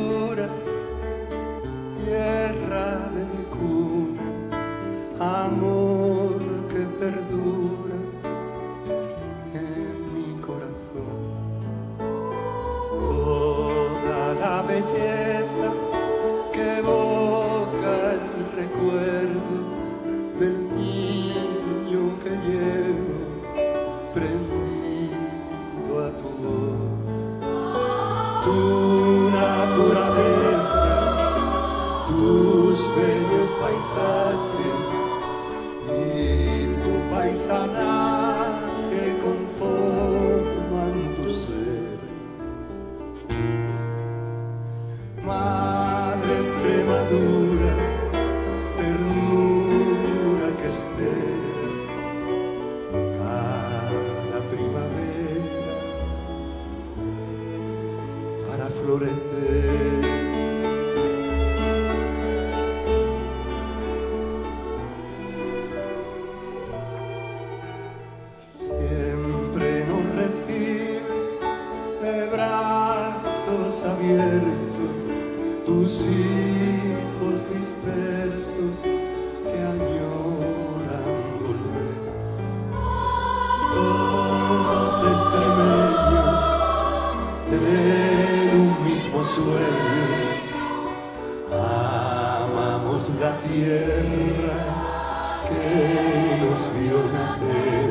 Extremadura, tierra de mi cuna, amor que perdura en mi corazón. Toda la belleza que evoca el recuerdo del niño que llevo prendido a tu voz. Tu naturaleza, tus bellos paisajes y tu paisanaje conforman tu ser. Madre Extremadura, ternura que espera cada primavera para florecer. Siempre nos recibes de brazos abiertos, tus hijos dispersos que añoran volver. Todos extremeños en un mismo sueño, amamos la tierra que nos vio nacer.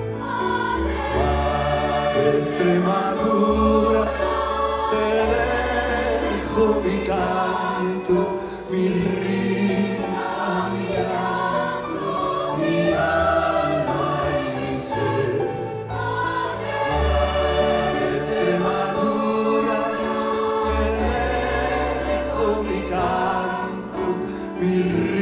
Madre Extremadura, te dejo mi canto, mi risa, mi llanto, mi alma y mi ser. Madre Extremadura, te dejo mi canto, mi risa.